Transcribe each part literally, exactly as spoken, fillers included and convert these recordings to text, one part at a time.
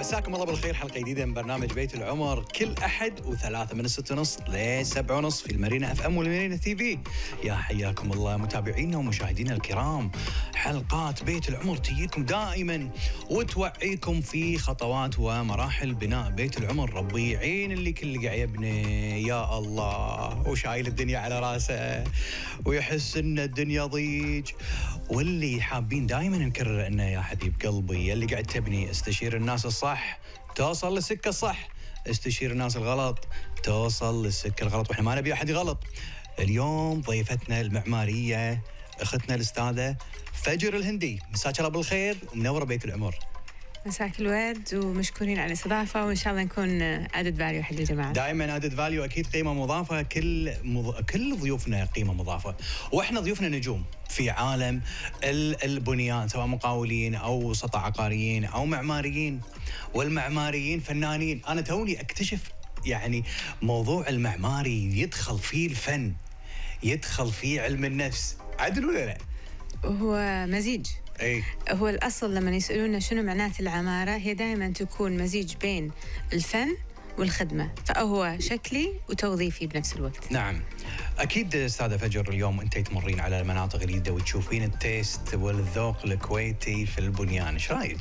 مساكم الله بالخير. حلقة جديدة من برنامج بيت العمر كل أحد وثلاثة من الستة ونص لسبعة ونص في المارينا اف ام والمارينا تي في. يا حياكم الله متابعينا ومشاهدينا الكرام. حلقات بيت العمر تجيكم دائما وتوعيكم في خطوات ومراحل بناء بيت العمر. ربي يعين اللي كل قاعد يبني يا الله وشايل الدنيا على راسه ويحس ان الدنيا ضيج، واللي حابين دائما نكرر انه يا حبيب قلبي اللي قاعد تبني استشير الناس الصح توصل للسكه الصح، استشير الناس الغلط توصل للسكه الغلط، واحنا ما نبي احد غلط. اليوم ضيفتنا المعماريه اختنا الاستاذه فجر الهندي. مساك الله بالخير ومنوره بيت العمر. مساك الورد ومشكورين على الاستضافه، وان شاء الله نكون ادد فاليو حق الجماعه. دائما ادد فاليو، اكيد قيمه مضافه. كل مض... كل ضيوفنا قيمه مضافه، واحنا ضيوفنا نجوم في عالم البنيان، سواء مقاولين او وسطاء عقاريين او معماريين، والمعماريين فنانين. انا توني اكتشف يعني موضوع المعماري يدخل فيه الفن، يدخل فيه علم النفس، عدل ولا لا؟ هو مزيج. أي. هو الأصل لما يسألونا شنو معنات العمارة، هي دائما تكون مزيج بين الفن والخدمة، فهو شكلي وتوظيفي بنفس الوقت. نعم أكيد أستاذة فجر، اليوم أنت تمرين على المناطق الجديدة وتشوفين التيست والذوق الكويتي في البنيان، إيش رأيك؟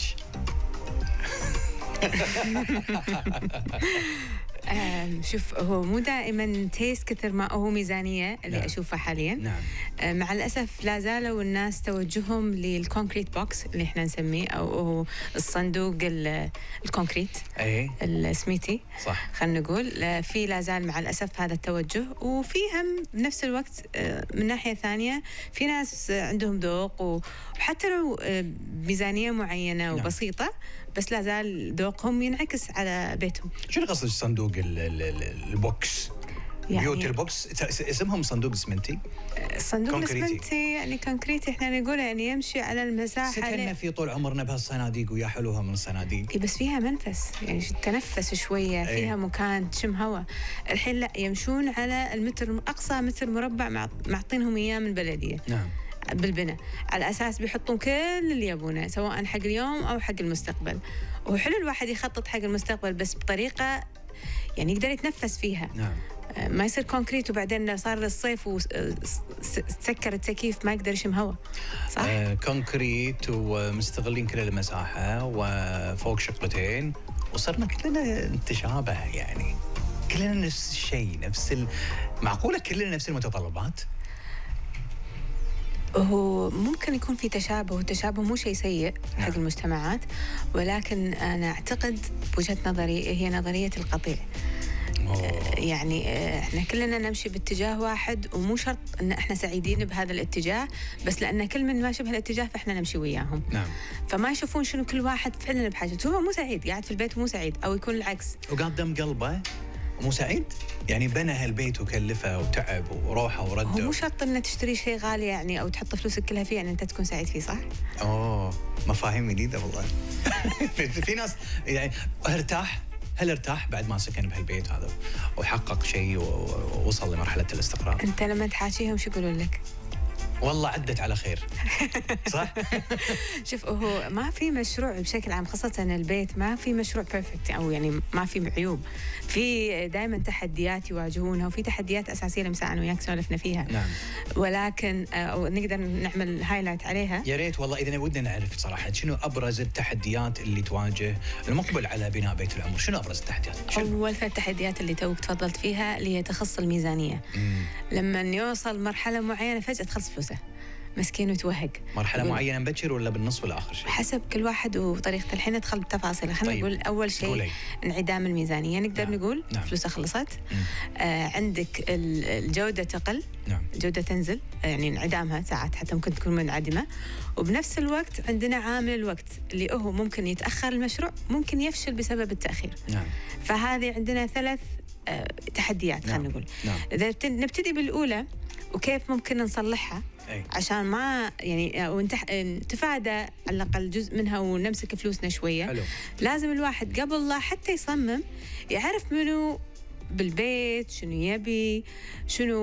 شوف، هو مو دائما تيست كثر ما هو ميزانية اللي نعم. أشوفها حاليا. نعم. مع الأسف لا زالوا الناس توجههم للكونكريت بوكس اللي احنا نسميه، أو هو الصندوق الكونكريت أي. السميتي، صح، خلينا نقول في لا زال مع الأسف هذا التوجه. وفي هم بنفس الوقت من ناحية ثانية في ناس عندهم ذوق، وحتى لو ميزانية معينة نعم. وبسيطة بس لا زال ذوقهم ينعكس على بيتهم. شنو قصد الصندوق البوكس؟ يعني بيوت البوكس اسمهم صندوق اسمنتي؟ الصندوق الاسمنتي يعني كونكريتي احنا نقول يعني يمشي على المساحه. سكننا في طول عمرنا بهالصناديق ويا حلوها من الصناديق. بس فيها منفس، يعني تنفس شويه، فيها أي. مكان تشم هواء. الحين لا، يمشون على المتر، اقصى متر مربع معطينهم اياه من البلديه. نعم. بالبناء على اساس بيحطون كل اللي يبونه سواء حق اليوم او حق المستقبل. وحلو الواحد يخطط حق المستقبل بس بطريقه يعني يقدر يتنفس فيها. نعم. ما يصير كونكريت وبعدين لو صار الصيف وسكر التكييف ما يقدر يشم هواء. صح؟ آه كونكريت ومستغلين كل المساحة وفوق شقتين وصرنا كلنا نتشابه، يعني كلنا نفس الشيء، نفس ال... معقولة كلنا نفس المتطلبات؟ هو ممكن يكون في تشابه، والتشابه مو شيء سيء حق نعم. المجتمعات، ولكن أنا أعتقد بوجهة نظري هي نظرية القطيع. أوه. يعني احنا كلنا نمشي باتجاه واحد، ومو شرط ان احنا سعيدين بهذا الاتجاه، بس لان كل من ماشي بهالاتجاه فاحنا نمشي وياهم. نعم. فما يشوفون شنو كل واحد فعلا بحاجته. هو مو سعيد قاعد في البيت ومو سعيد، او يكون العكس وقدم قلبه مو سعيد، يعني بنى هالبيت وكلفه وتعب وروحه ورده. هو مو شرط ان تشتري شيء غالي يعني او تحط فلوسك كلها فيه ان انت تكون سعيد فيه. صح؟ اوه مفاهيم جديده والله. في, في ناس يعني ارتاح، هل ارتاح بعد ما سكن بهالبيت هذا وحقق شيء ووصل لمرحله الاستقرار؟ انت لما تحاكيهم شو يقولون لك؟ والله عدت على خير. صح؟ شوف، هو ما في مشروع بشكل عام، خاصة البيت ما في مشروع بيرفكت، أو يعني ما في عيوب. في دائما تحديات يواجهونها، وفي تحديات أساسية لمسا أنا وياك سولفنا فيها. نعم. ولكن أو نقدر نعمل هايلايت عليها. يا ريت والله، إذا ودنا نعرف صراحة شنو أبرز التحديات اللي تواجه المقبل على بناء بيت العمر. شنو أبرز التحديات؟ شنو؟ أول ثلاث تحديات اللي توك تفضلت فيها اللي هي تخص الميزانية. مم. لما يوصل مرحلة معينة فجأة تخلص فلوسه، مسكين وتوهق. مرحلة معينة مبكر ولا بالنص ولا آخر شيء؟ حسب كل واحد وطريقة. الحين ندخل بتفاصيل. خلينا طيب. نقول أول شيء انعدام الميزانية. نقدر نعم. نقول نعم. فلوسها خلصت. آه عندك الجودة تقل. نعم. الجودة تنزل، يعني انعدامها ساعات حتى ممكن تكون منعدمة. وبنفس الوقت عندنا عامل الوقت اللي هو ممكن يتأخر المشروع، ممكن يفشل بسبب التأخير. نعم. فهذه عندنا ثلاث آه تحديات. خلينا نعم. نقول نعم. إذا نبتدي بالأولى وكيف ممكن نصلحها أي. عشان ما يعني ونتفادى على الأقل جزء منها ونمسك فلوسنا شوية. حلو. لازم الواحد قبل لا حتى يصمم يعرف منو بالبيت شنو يبي، شنو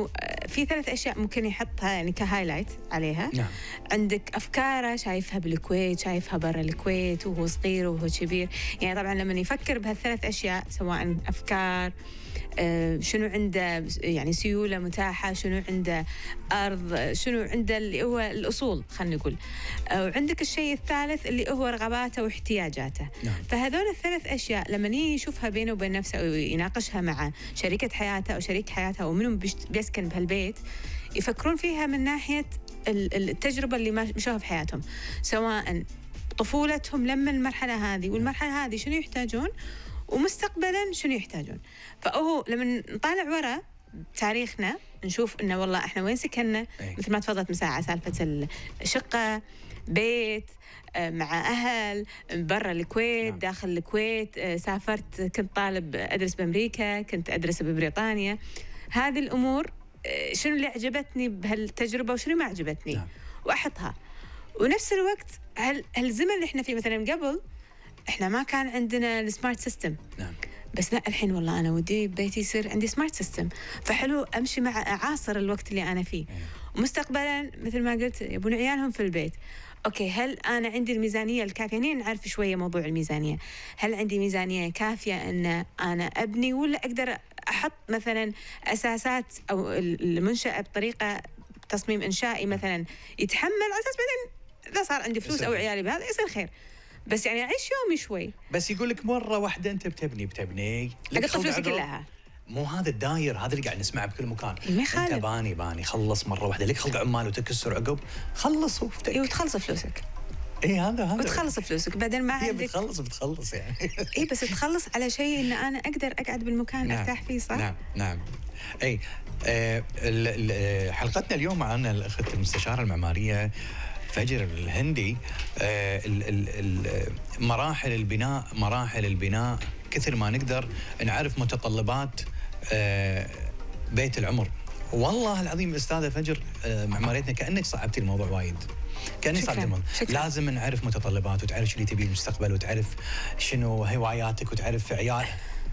في ثلاث اشياء ممكن يحطها يعني كهايلايت عليها. نعم. عندك افكاره شايفها بالكويت، شايفها برا الكويت وهو صغير وهو كبير. يعني طبعا لما يفكر بهالثلاث اشياء سواء افكار، آه شنو عنده يعني سيوله متاحه، شنو عنده ارض، شنو عنده اللي هو الاصول خلينا نقول، آه وعندك الشيء الثالث اللي هو رغباته واحتياجاته. نعم. فهذول الثلاث اشياء لما يجي يشوفها بينه وبين نفسه او يناقشها مع شريكه حياته او شريك حياته او منهم بيسكن بهالبيت، يفكرون فيها من ناحيه التجربه اللي مشوها في حياتهم، سواء طفولتهم لما المرحله هذه والمرحله هذه شنو يحتاجون، ومستقبلا شنو يحتاجون. فهو لما نطالع ورا تاريخنا نشوف انه والله احنا وين سكننا، مثل ما تفضلت مساعة سالفه الشقه، بيت مع اهل، برا الكويت، داخل الكويت، سافرت كنت طالب ادرس بامريكا، كنت ادرس ببريطانيا. هذه الامور شنو اللي عجبتني بهالتجربه وشنو ما عجبتني، نعم. واحطها. ونفس الوقت هل هالزمن اللي احنا فيه مثلا قبل احنا ما كان عندنا السمارت سيستم. نعم. بس لا الحين والله انا ودي بيتي يصير عندي سمارت سيستم، فحلو امشي مع عاصر الوقت اللي انا فيه. ومستقبلا مثل ما قلت يبون عيالهم في البيت. اوكي، هل انا عندي الميزانيه الكافيه؟ يعني نعرف شويه موضوع الميزانيه، هل عندي ميزانيه كافيه ان انا ابني، ولا اقدر احط مثلا اساسات او المنشاه بطريقه تصميم انشائي مثلا يتحمل على اساس بعدين اذا صار عندي فلوس او عيالي بهذا يصير خير. بس يعني اعيش يومي شوي. بس يقول لك مره واحده انت بتبني بتبني لك فلوسك كلها. مو هذا الداير، هذا اللي قاعد نسمعه بكل مكان. انت باني باني خلص مره واحده، لك خلق عمال وتكسر عقب، خلص وفتك. اي وتخلص فلوسك. اي هذا هذا وتخلص فلوسك بعدين ما عندك. هي بتخلص بتخلص يعني. اي بس تخلص على شيء ان انا اقدر اقعد بالمكان. نعم. ارتاح فيه. صح. نعم نعم. اي آه حلقتنا اليوم معنا الاخت المستشاره المعماريه فجر الهندي. آه ال ال ال مراحل البناء مراحل البناء كثر ما نقدر نعرف متطلبات آه بيت العمر. والله العظيم استاذه فجر، آه معماريتنا كانك صعبتي الموضوع وايد، كاني صعبت الموضوع. لازم نعرف متطلبات وتعرف شو اللي تبيه المستقبل وتعرف شنو هواياتك وتعرف عيال.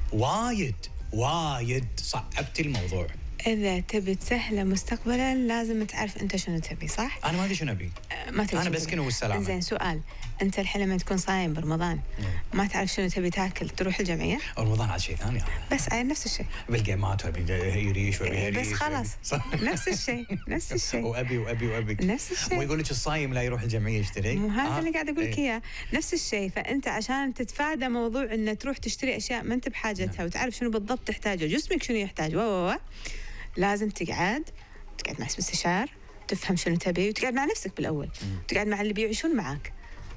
وايد وايد صعبتي الموضوع. إذا تبي تسهله مستقبلا لازم تعرف أنت شنو تبي. صح؟ أنا ما أدري شنو أبي. أه ما تبي. أنا بسكن والسلامة. زين، سؤال، أنت الحين لما تكون صايم برمضان ما تعرف شنو تبي تاكل، تروح الجمعية؟ رمضان على شيء ثاني. بس على نفس الشيء. بالجيمات وأبي يريش وأبي هريش. بس خلاص نفس الشيء نفس الشيء. وأبي وأبي وأبي نفس الشيء. ويقول لك الصايم لا يروح الجمعية يشتري. مو هذا آه. اللي قاعد أقول لك إياه. نفس الشيء. فأنت عشان تتفادى موضوع إن تروح تشتري أشياء ما أنت بحاجتها وتعرف شنو بالضبط تحتاجه، جسمك شنو يحتاج، و و لازم تقعد تقعد مع مستشار، تفهم شنو تبي، وتقعد مع نفسك بالاول، وتقعد مع اللي بيعيشون معك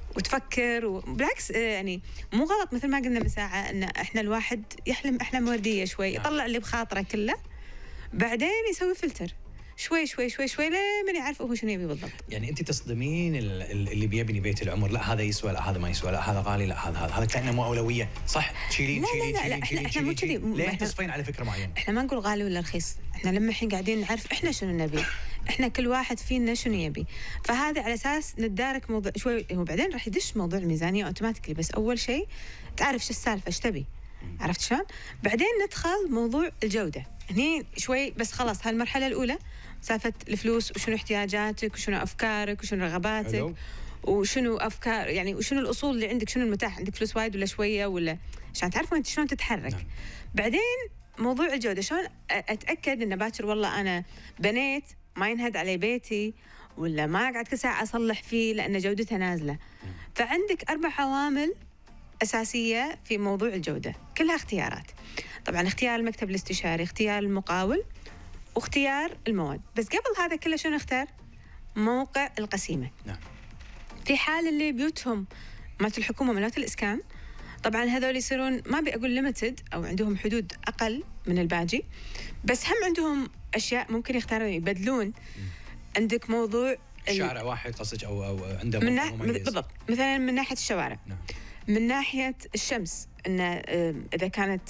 وتفكر. وبالعكس يعني مو غلط مثل ما قلنا من ساعه ان احنا الواحد يحلم احلام ورديه شوي، يطلع اللي بخاطره كله، بعدين يسوي فلتر شوي شوي شوي شوي لين يعرف هو شنو يبي بالضبط. يعني انت تصدمين اللي بيبني بيت العمر، لا هذا يسوى، لا هذا ما يسوى، لا هذا غالي، لا هذا هذا هذا كانه مو اولويه، صح؟ تشيلين تشيلين تشيلين تشيلين احنا مو كذي، لين تصفين على فكره معينه. احنا ما نقول غالي ولا رخيص، احنا لما الحين قاعدين نعرف احنا شنو نبي، احنا كل واحد فينا شنو يبي، فهذا على اساس نتدارك موضوع شوي. هو بعدين راح يدش موضوع الميزانيه اوتوماتيكلي، بس اول شيء تعرف شو السالفه، ايش تبي، عرفت شلون؟ بعدين ندخل موضوع الجوده هني شوي، بس خلاص هالمرحله الاولى سالفه الفلوس وشنو احتياجاتك وشنو افكارك وشنو رغباتك ألو. وشنو افكار يعني وشنو الاصول اللي عندك، شنو المتاح عندك، فلوس وايد ولا شويه، ولا عشان تعرفوا انت شلون تتحرك. نعم. بعدين موضوع الجوده، شلون اتاكد ان باكر والله انا بنيت ما ينهد علي بيتي ولا ما اقعد كل ساعه اصلح فيه لان جودته نازله. نعم. فعندك اربع عوامل اساسيه في موضوع الجوده، كلها اختيارات. طبعا اختيار المكتب الاستشاري، اختيار المقاول، واختيار المواد. بس قبل هذا كله شنو نختار؟ موقع القسيمه. نعم. في حال اللي بيوتهم مالت الحكومه مالت الاسكان، طبعا هذول يصيرون ما ابي اقول ليمتد او عندهم حدود اقل من الباجي، بس هم عندهم اشياء ممكن يختارون يبدلون. م. عندك موضوع شارع واحد قصدك او او عنده من ناح... بالضبط، مثلا من ناحيه الشوارع. نعم. من ناحيه الشمس، ان اذا كانت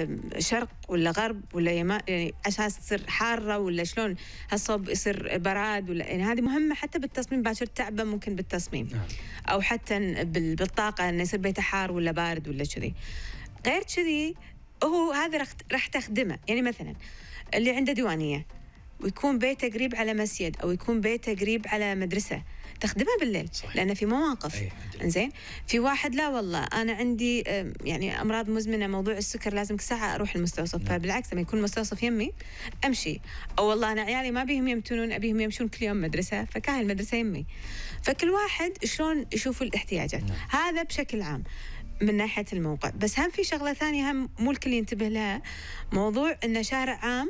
شرق ولا غرب ولا يمين، يعني اساس تصير حاره ولا شلون هالصوب يصير براد، ولا يعني هذه مهمه حتى بالتصميم. باكر تعبه ممكن بالتصميم. نعم. او حتى بالطاقه انه يصير بيته حار ولا بارد ولا كذي. غير كذي هو هذا راح تخدمه. يعني مثلا اللي عنده ديوانيه ويكون بيته قريب على مسجد أو يكون بيته قريب على مدرسة، تخدمها بالليل. صحيح. لأن في مواقف إنزين في واحد لا والله أنا عندي يعني أمراض مزمنة، موضوع السكر لازم ساعة أروح المستوصف. نعم. فبالعكس لما يكون المستوصف يمي أمشي، أو والله أنا عيالي ما بيهم يمتونون أبيهم يمشون كل يوم مدرسة، فكاهي المدرسة يمي. فكل واحد شلون يشوفوا الاحتياجات. نعم. هذا بشكل عام من ناحية الموقع. بس هم في شغلة ثانية هم مو الكل ينتبه لها، موضوع إن شارع عام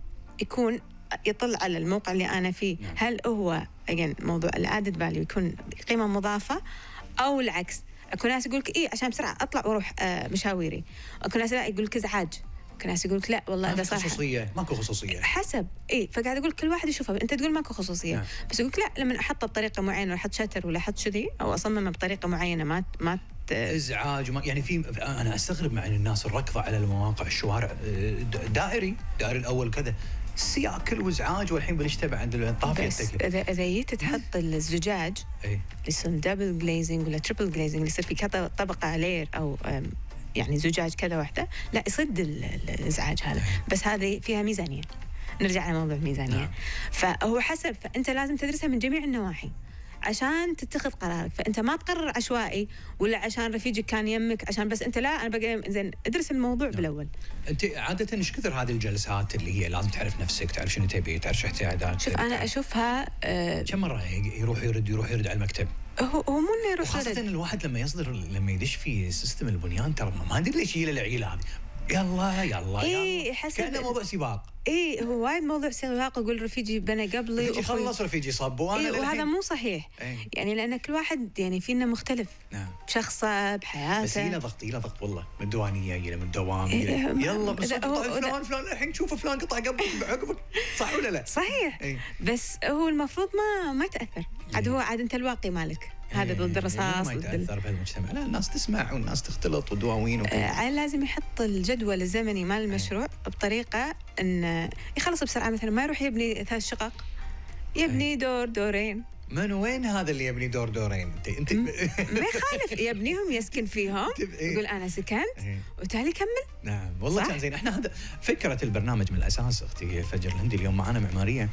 يكون يطل على الموقع اللي أنا فيه. نعم. هل هو again موضوع الأدد فاليو يكون قيمة مضافة أو العكس؟ أكو ناس يقولك إيه عشان بسرعة أطلع وأروح آه مشاويري، أكو ناس لا يقولك إزعاج، أكو ناس يقولك لا والله إذا صح خصوصية، ماكو خصوصية حسب إيه. فقاعد أقول كل واحد يشوفها، أنت تقول ماكو خصوصية. نعم. بس يقولك لا لما أحطه بطريقة معينة ولا أحط شتر ولا أحط شذي أو أصممه بطريقة معينة ما ما ازعاج وما يعني في. انا استغرب مع الناس الركضه على المواقع الشوارع دائري دائري الاول كذا سياكل وازعاج، والحين بنشتبع عند الطافيه. بس اذا اذا جيت تحط الزجاج اللي يصير دبل جليزنج ولا تريبل جليزنج اللي يصير في كذا طبقه لير او يعني زجاج كذا واحده، لا يصد الازعاج هذا. بس هذه فيها ميزانيه، نرجع لموضوع الميزانيه. نعم. فهو حسب، فانت لازم تدرسها من جميع النواحي عشان تتخذ قرارك. فانت ما تقرر عشوائي ولا عشان رفيجك كان يمك عشان بس انت لا انا بقى زين. ادرس الموضوع. نعم. بالاول. انت عاده ايش كثر هذه الجلسات اللي هي لازم تعرف نفسك، تعرف شنو تبي، تعرف شو احتياجاتك؟ شوف انا اشوفها أه كم مره يروح يرد يروح يرد على المكتب. هو هو مو انه يروح يرد، خاصه الواحد لما يصدر لما يدش في سيستم البنيان ترى ما ادري ليش يجي له العيله هذه يلا يلا إيه حسب كأنه موضوع سباق. ايه هو وايد موضوع سباق. يقول رفيجي بنى قبلي وخلص رفيجي صب وانا إيه وهذا مو صحيح. إيه؟ يعني لان كل واحد يعني فينا مختلف. نعم. بشخصه بحياته. بس هنا ضغط هنا ضغط والله من الديوانيه الى من الدوام. إيه يلا بس فلان فلان الحين تشوفه فلان قطع قبلك عقبك صح ولا لا؟ صحيح. إيه؟ بس هو المفروض ما ما يتاثر. عاد هو عاد انت الواقي مالك. هذا ضد الرصاص. ما يتاثر بهالمجتمع. لا الناس تسمع والناس تختلط ودواوين وكذا. آه لازم يحط الجدول الزمني مال المشروع بطريقه ان يخلص بسرعه. مثلا ما يروح يبني ثلاث شقق، يبني دور دورين. من وين هذا اللي يبني دور دورين؟ انت انت ما يخالف يبنيهم يسكن فيهم. يقول انا سكنت وتالي كمل. نعم والله كان زين. احنا هذا فكره البرنامج من الاساس اختي فجر الهندي اليوم معنا معماريه،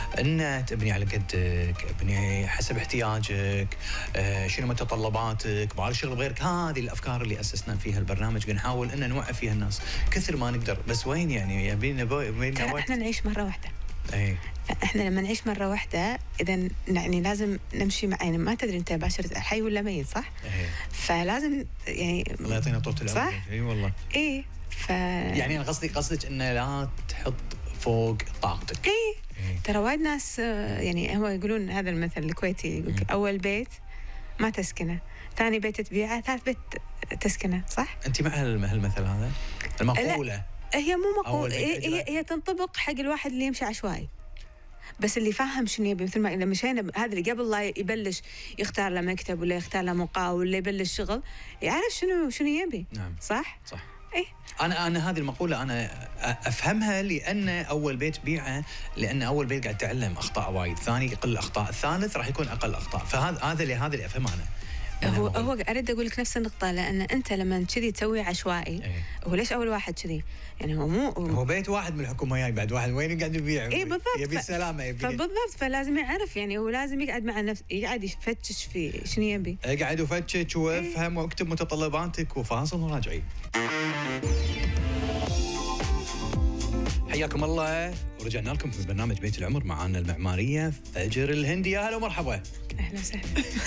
ان تبني على قدك، ابني حسب احتياجك، آه شنو متطلباتك، بعض الشغل غيرك. هذه الافكار اللي اسسنا فيها البرنامج، بنحاول ان نوعي فيها الناس كثر ما نقدر. بس وين يعني يبينا بينا وقت. احنا نعيش مره واحده. اي احنا لما نعيش مره واحده اذا يعني لازم نمشي مع يعني ما تدري انت باشر حي ولا ميت صح؟ ايه. فلازم يعني الله يعطينا طولة العمر. صح؟ اي والله. اي ف يعني انا قصدي قصدك انه لا تحط فوق طاقتك. اي إيه؟ ترى وايد ناس يعني هو يقولون هذا المثل الكويتي يقول اول بيت ما تسكنه، ثاني بيت تبيعه، ثالث بيت تسكنه صح؟ انت مع هالمثل هذا؟ المقولة هي مو مقولة، هي, هي تنطبق حق الواحد اللي يمشي عشوائي. بس اللي فاهم شنو يبي، مثل ما لما مشينا هذا اللي قبل لا يبلش يختار له مكتب ولا يختار له مقاول ولا يبلش شغل يعرف شنو شنو يبي. نعم. صح؟ صح. ايه انا انا هذه المقوله انا افهمها لان اول بيت بيعه، لان اول بيت قاعد تعلم اخطاء وايد، ثاني يقل اخطاء، الثالث راح يكون اقل اخطاء. فهذا هذا اللي هذا اللي افهمه انا. هو هو اريد اقول لك نفس النقطه، لان انت لما كذي تسوي عشوائي. ايه؟ هو ليش اول واحد كذي؟ يعني هو مو هو, هو بيت واحد من الحكومه جاي بعد واحد وين قاعد يبيع. اي بالضبط. يبي السلامه يبي. فبالضبط فلازم يعرف يعني هو لازم يقعد مع نفسه يقعد يفتش في شنو يبي. اقعد وفتش وافهم ايه؟ واكتب متطلباتك وفاصل وراجعين. حياكم الله ورجعنا لكم في برنامج بيت العمر. معانا المعماريه فجر الهندي. يا هلا ومرحبا. اهلا وسهلا.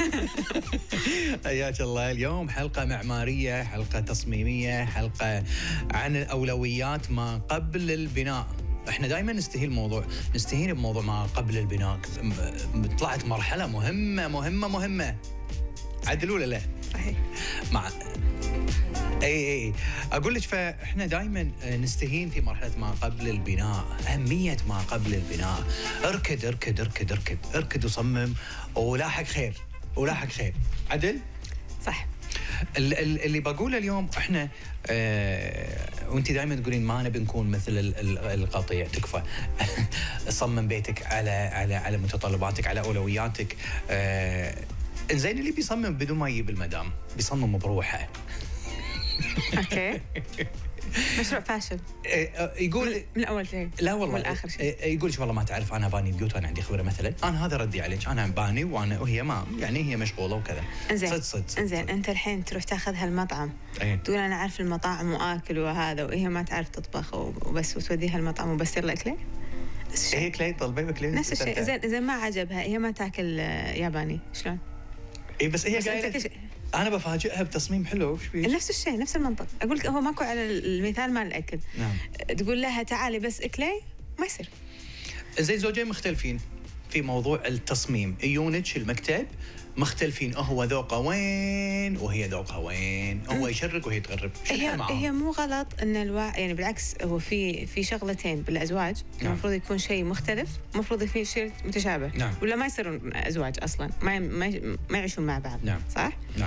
حياك الله. اليوم حلقه معماريه، حلقه تصميميه، حلقه عن الاولويات ما قبل البناء. احنا دائما نستهين الموضوع نستهين بموضوع ما قبل البناء. طلعت مرحله مهمه مهمه مهمه. عدل ولا لا؟ صحيح. مع اي اي اقول لك، فاحنا دائما نستهين في مرحله ما قبل البناء، اهميه ما قبل البناء. اركد اركد اركد اركد اركد وصمم ولاحق خير ولاحق خير. عدل؟ صح. اللي بقوله اليوم احنا اه وانت دائما تقولين ما نبي نكون مثل القطيع، تكفى. صمم بيتك على على على متطلباتك، على اولوياتك. اه زين اللي بيصمم بدون ما يجيب المدام بيصمم بروحه. اوكي. مشروع فاشل يقول من اول شيء لا والله والاخر شيء. يقول ليش والله ما تعرف انا باني بيوت وانا عندي خبره مثلا. انا هذا ردي عليك، انا باني وانا وهي ما يعني هي مشغوله وكذا. انزين صد صد صد انزين انت الحين تروح تاخذ هالمطعم أيه. تقول انا اعرف المطاعم واكل وهذا، وهي ما تعرف تطبخ وبس، وتوديها المطعم وبس يلا اكله. هي كلي طلبي بكلي نفس الشيء. زين زين ما عجبها، هي ما تاكل ياباني شلون؟ اي بس هي قايله انا بفاجئها بتصميم حلو. وش فيه؟ نفس الشيء نفس المنطق. اقول لك هو ماكو على المثال مال الاكل. نعم. تقول لها تعالي بس اكلي ما يصير. زي زوجين مختلفين في موضوع التصميم، يونج المكتب مختلفين، هو ذوقه وين وهي ذوقها وين، هو يشرق وهي تغرب. هي هي مو غلط ان الوا... يعني بالعكس هو في في شغلتين بالازواج. نعم. المفروض يكون شيء مختلف، المفروض يكون شيء متشابه. نعم. ولا ما يصيرون ازواج اصلا، ما ما, ما يعيشون مع بعض. نعم. صح؟ نعم.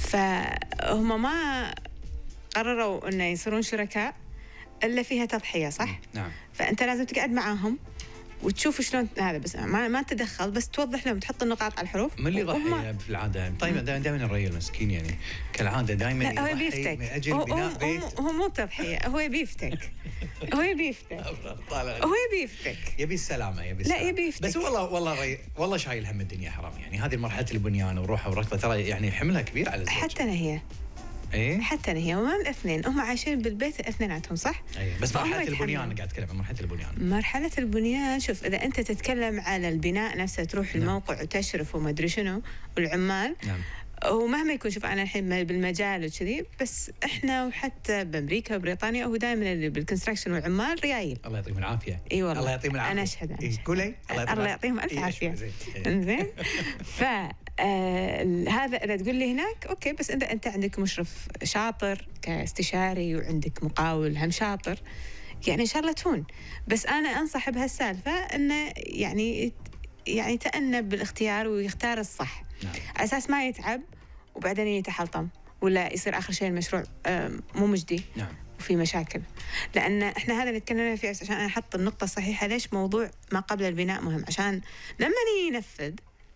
فهم ما قرروا انه يصيرون شركاء الا فيها تضحيه، صح؟ نعم. فانت لازم تقعد معاهم وتشوف شلون هذا، بس ما ما تتدخل، بس توضح لهم، تحط النقاط على الحروف. من اللي ضحي في العاده؟ طيب دائما الرجل مسكين يعني كالعاده دائما لا هو يبي من اجل بناء بيت. هو مو تضحيه، هو يبي يفتك. هو يبي يفتك. هو يبي يفتك. يبي السلامه، يبي السلامة. لا يبي يفتك. بس والله والله ري... والله شايل هم الدنيا حرام يعني. هذه مرحله البنيان وروحها وركضه ترى يعني حملها كبير على الزوج. حتى أنا هي. ايه حتى أنا هي وما الاثنين هم عايشين بالبيت اثنيناتهم، صح؟ ايه بس مرحله البنيان قاعد اتكلم عن مرحله البنيان. مرحله البنيان شوف، اذا انت تتكلم على البناء نفسه، تروح نعم. الموقع وتشرف وما ادري شنو والعمال. نعم. ومهما يكون، شوف انا الحين بالمجال وكذي، بس احنا وحتى بامريكا وبريطانيا هو دائما اللي بالكونستراكشن والعمال ريايل. الله يعطيهم العافيه. اي والله الله يعطيهم العافيه. انا اشهد. إيه قولي الله يعطيهم الف عافيه. انزين. ف آه هذا اذا تقول لي هناك اوكي، بس اذا انت عندك مشرف شاطر كاستشاري وعندك مقاول هم شاطر، يعني ان شاء الله تهون. بس انا انصح بهالسالفه انه يعني يعني يتأنى بالاختيار ويختار الصح. نعم. على اساس ما يتعب وبعدين يتحلطم ولا يصير اخر شيء المشروع مو مجدي. نعم. وفي مشاكل. لان احنا هذا اللي تكلمنا فيه عشان انا احط النقطه الصحيحه. ليش موضوع ما قبل البناء مهم؟ عشان لما ينفذ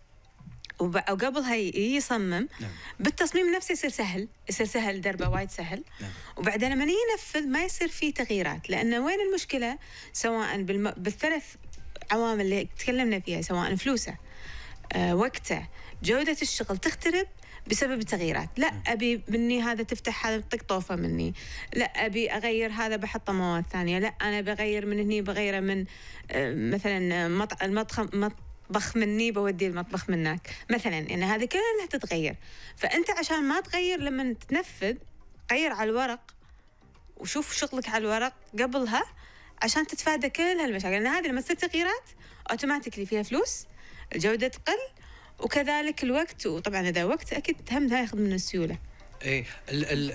وقبلها يصمم. نعم. بالتصميم نفسه يصير سهل، يصير سهل دربه وايد سهل. نعم. وبعدين لما ينفذ ما يصير فيه تغييرات. لأن وين المشكلة؟ سواء بالم... بالثلاث عوامل اللي تكلمنا فيها، سواء فلوسه، آه، وقته، جودة الشغل تخترب بسبب التغييرات. لا أبي مني هذا تفتح هذا طق طوفة مني، لا أبي أغير هذا بحطه مواد ثانية، لا أنا بغير من هني بغيره من آه مثلا مط... المطخ مط... طبخ مني بودي المطبخ منك مثلا، يعني هذه كلها تتغير. فأنت عشان ما تغير لما تنفذ، غير على الورق وشوف شغلك على الورق قبلها عشان تتفادى كل هالمشاكل. لأن هذه لما تصير تغييرات أوتوماتيكلي فيها فلوس، الجودة تقل، وكذلك الوقت. وطبعا إذا وقت أكيد هم ذا ياخذ من السيولة. ايه ال ال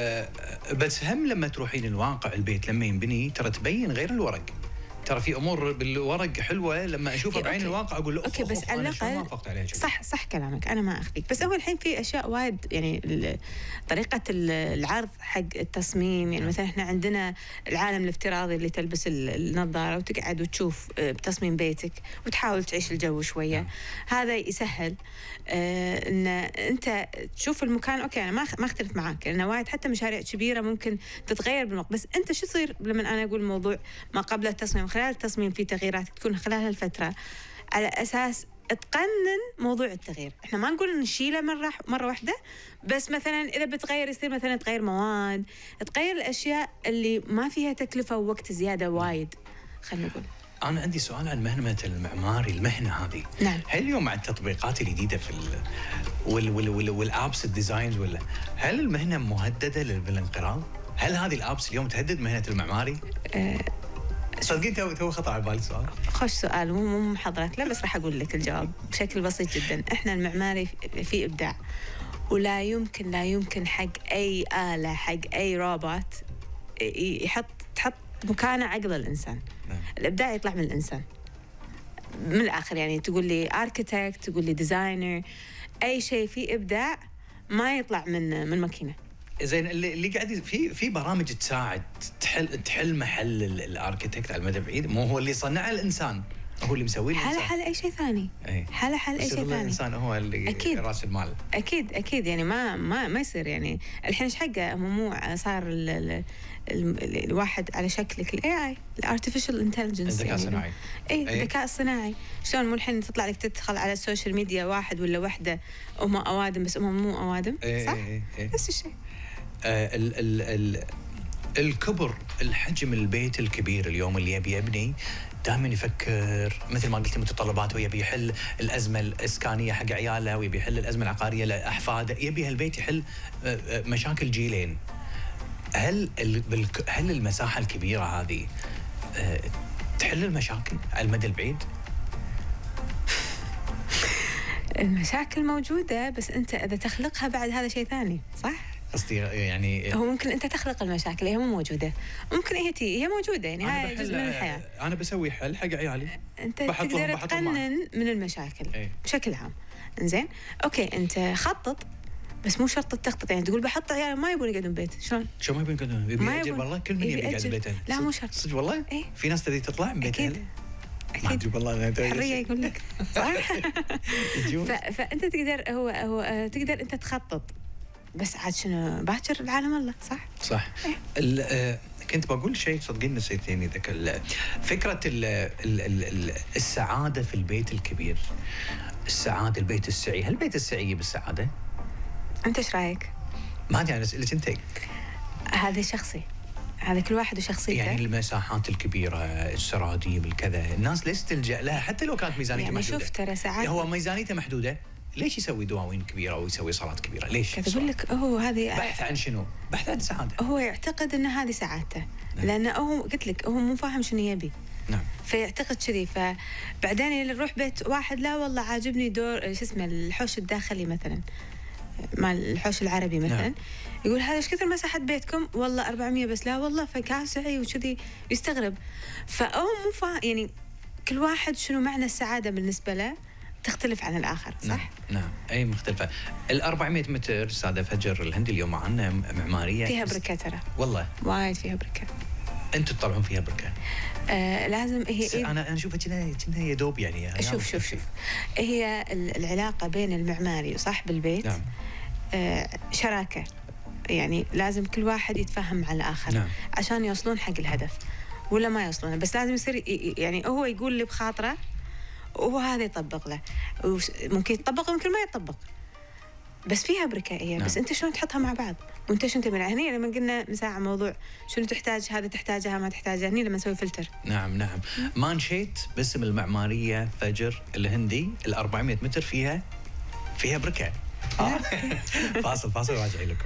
ال بس هم لما تروحين الواقع البيت لما ينبني ترى تبين غير الورق. ترى في امور بالورق حلوه لما اشوفها بعين الواقع اقول له اوكي، بس على الاقل صح صح كلامك، انا ما اخفيك. بس هو الحين في اشياء وايد يعني طريقه العرض حق التصميم. يعني مثلا احنا عندنا العالم الافتراضي اللي تلبس النظاره وتقعد وتشوف بتصميم بيتك وتحاول تعيش الجو شويه. نعم. هذا يسهل آه ان انت تشوف المكان. اوكي انا ما ما اختلف معاك، لان وايد حتى مشاريع كبيره ممكن تتغير بالوقت. بس انت شو يصير لما انا اقول موضوع ما قبل التصميم، خلال التصميم في تغييرات تكون خلال هالفترة، على أساس تقنن موضوع التغيير. احنا ما نقول نشيله مرة مرة واحدة، بس مثلا إذا بتغير يصير مثلا تغير مواد، تغير الأشياء اللي ما فيها تكلفة ووقت زيادة وايد. خلينا نقول أنا عندي سؤال عن مهنة المعماري، المهنة هذه. نعم. هل اليوم مع التطبيقات الجديدة في ال وال وال وال والابس الديزاينز ولا هل المهنة مهددة بالانقراض؟ هل هذه الابس اليوم تهدد مهنة المعماري؟ أه صدقين تو تو خطر على بالي سؤال. خوش سؤال، مو مو محضرت له، بس راح اقول لك الجواب بشكل بسيط جدا. احنا المعماري في ابداع، ولا يمكن لا يمكن حق اي آلة، حق اي روبوت يحط تحط مكانه عقل الانسان. نعم. الابداع يطلع من الانسان من الاخر. يعني تقول لي اركيتكت، تقول لي ديزاينر، اي شيء فيه ابداع ما يطلع من من ماكينه. زين اللي اللي قاعد في في برامج تساعد تحل تحل محل الاركيتكت على المدى البعيد، مو هو اللي صنعه الانسان. هو اللي مسوي حاله الإنسان. حاله اي شيء ثاني. إيه. حاله حاله اي يصير شيء ثاني. الانسان هو اللي أكيد. راس المال. اكيد اكيد يعني ما ما ما يصير يعني الحين ايش حقه مو صار ال ال ال الواحد على شكلك الاي اي الارتفيشال انتليجنس الذكاء الصناعي. اي الذكاء الصناعي شلون مو الحين تطلع لك تدخل على السوشيال ميديا واحد ولا وحده هم اوادم بس هم مو اوادم إيه صح؟ إيه إيه. نفس الشيء. آه ال ال ال الكبر الحجم البيت الكبير اليوم اللي يبي يبني دائما يفكر مثل ما قلت متطلباته ويبي يحل الازمه الاسكانيه حق عياله ويبي يحل الازمه العقاريه لاحفاده، يبي هالبيت يحل مشاكل جيلين. هل هل المساحه الكبيره هذه تحل المشاكل على المدى البعيد؟ المشاكل موجوده بس انت اذا تخلقها بعد هذا شيء ثاني، صح؟ قصدي يعني هو ممكن انت تخلق المشاكل هي مو موجوده، ممكن هي تي هي موجوده يعني هاي جزء من الحياه. انا بسوي حل حق عيالي. انت تقدر تقنن من المشاكل ايه؟ بشكل عام. انزين اوكي انت خطط بس مو شرط التخطيط يعني تقول بحط عيال ما يبون يقعدون ببيت، شلون؟ شو ما يبون يقعدون؟ يبي يأجر والله كل من يبي يقعد ببيته. لا مو شرط. صدق والله؟ ايه؟ في ناس تبي تطلع من بيتها. اكيد ما ادري والله حريه يقول لك صح؟ فانت تقدر هو هو تقدر انت تخطط بس عاد شنو باكر العالم الله صح؟ صح. إيه؟ كنت بقول شيء صدقين نسيتيني ذاك فكره ال ال ال السعاده في البيت الكبير. السعاده البيت السعي، هل البيت السعي بالسعاده؟ انت ايش رايك؟ ما ادري انا اسالك انت. هذا شخصي، هذا كل واحد وشخصيته. يعني المساحات الكبيره السراديب الكذا الناس ليش تلجا لها حتى لو كانت ميزانيته يعني محدوده؟ شوف ترى ساعات هو ميزانيته محدوده ليش يسوي دواوين كبيره او يسوي صالات كبيره؟ ليش؟ اقول لك هو هذه بحث عن شنو؟ بحث عن سعاده. هو يعتقد ان هذه سعادته. نعم. لانه هو قلت لك هو مو فاهم شنو يبي. نعم. فيعتقد كذي فبعدين نروح بيت واحد لا والله عاجبني دور شو اسمه الحوش الداخلي مثلا مال الحوش العربي مثلا. نعم. يقول هذا ايش كثر مساحه بيتكم؟ والله أربعمية بس. لا والله فكاسعي وكذي يستغرب. فهو مو فاهم يعني كل واحد شنو معنى السعاده بالنسبه له تختلف عن الآخر صح؟ نعم, نعم. أي مختلفة. ال أربعمية متر استاذة فجر الهندي اليوم معنا معمارية فيها بركة ترى. والله وايد فيها بركة. أنتم تطلعون فيها بركة؟ آه لازم هي إيه؟ أنا أنا أشوفها كنا كنا يا دوب يعني. شوف شوف شوف هي العلاقة بين المعماري وصاحب البيت. نعم. آه شراكة يعني لازم كل واحد يتفهم مع الآخر. نعم. عشان يوصلون حق الهدف ولا ما يوصلون بس لازم يصير يعني هو يقول اللي بخاطره وهذا يطبق له ممكن يطبق وممكن ما يطبق بس فيها بركة هي. نعم. بس انت شلون تحطها مع بعض وانت شنو تبي هني لما قلنا من ساعه موضوع شنو تحتاج هذا تحتاجها ما تحتاجها هني لما نسوي فلتر. نعم نعم. ما نشيت باسم المعماريه فجر الهندي ال أربعمية متر فيها فيها بركة. آه. فاصل فاصل وراجع لكم.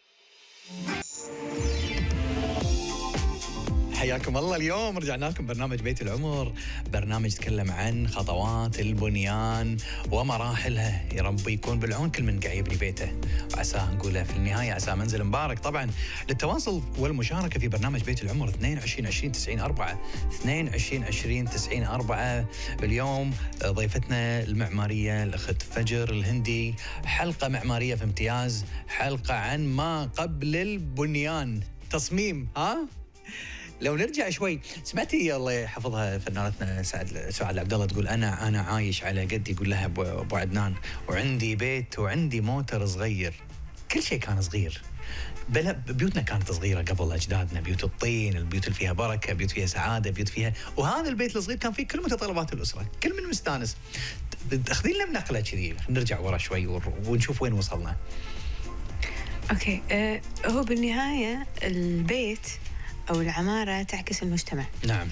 حياكم الله. اليوم رجعنا لكم برنامج بيت العمر، برنامج يتكلم عن خطوات البنيان ومراحلها. يا رب يكون بالعون كل من قاعد يبني بيته وعساه نقوله في النهايه عساه منزل مبارك. طبعا للتواصل والمشاركه في برنامج بيت العمر اثنين عشرين عشرين تسعين أربعة اثنين عشرين عشرين تسعين أربعة. اليوم ضيفتنا المعماريه الاخت فجر الهندي، حلقه معماريه في امتياز، حلقه عن ما قبل البنيان، تصميم. ها لو نرجع شوي، سمعتي الله يحفظها فنانتنا سعد سعد عبد الله تقول انا انا عايش على قد، يقول لها ابو عدنان وعندي بيت وعندي موتر صغير. كل شيء كان صغير. بلا بيوتنا كانت صغيره قبل اجدادنا، بيوت الطين، البيوت اللي فيها بركه، بيوت فيها سعاده، بيوت فيها، وهذا البيت الصغير كان فيه كل متطلبات الاسره، كل من مستانس. تاخذين لنا بنقله كذي نرجع ورا شوي ونشوف وين وصلنا. اوكي أه هو بالنهايه البيت أو العمارة تعكس المجتمع. نعم.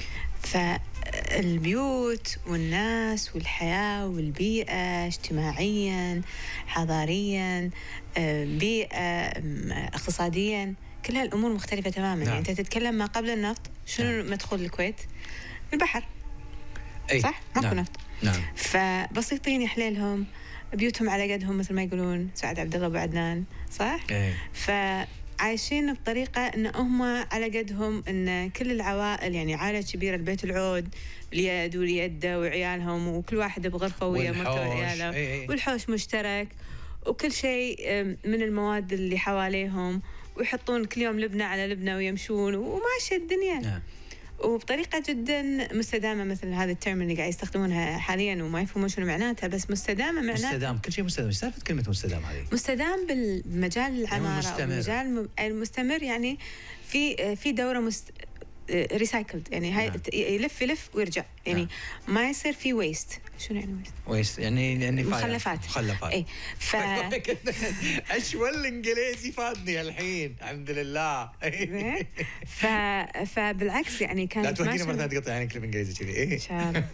فالبيوت والناس والحياة والبيئة اجتماعيا حضاريا بيئة اقتصاديا كل هالأمور مختلفة تماما. نعم. يعني أنت تتكلم ما قبل النفط شنو. نعم. مدخول الكويت البحر. أي. صح؟ ماكو نعم. نفط. نعم. فبسيطين يحليلهم بيوتهم على قدهم مثل ما يقولون سعد عبد الله أبو عدنان صح؟ أي. ف عايشين بطريقة إن هم على قدهم إن كل العوائل يعني عائلة كبيرة البيت العود اليد واليدة وعيالهم وكل واحد بغرفة ويا مرته وعياله والحوش مشترك وكل شيء من المواد اللي حواليهم ويحطون كل يوم لبنة على لبنة ويمشون وماشية الدنيا. نعم. وبطريقه جدا مستدامه، مثل هذا الترم اللي قاعد يستخدمونها حاليا وما يفهمون شنو معناتها، بس مستدامه معناتها مستدام، كل شيء مستدام. ايش سالفه كلمه مستدام هذه؟ مستدام بالمجال العماره او مستمر. المجال المستمر، يعني في في دوره مست ريسايكلد، يعني هاي نعم. يلف يلف ويرجع، يعني نعم. ما يصير في ويست. شنو يعني ويست؟ ويست يعني يعني مخلفات. مخلفات. اي ف اشوى الانجليزي فادني الحين الحمد لله. ف فبالعكس يعني كانت لا تودينا مره ثانيه تقطع يعني كلمه انجليزي كذي. ايه ان شاء الله.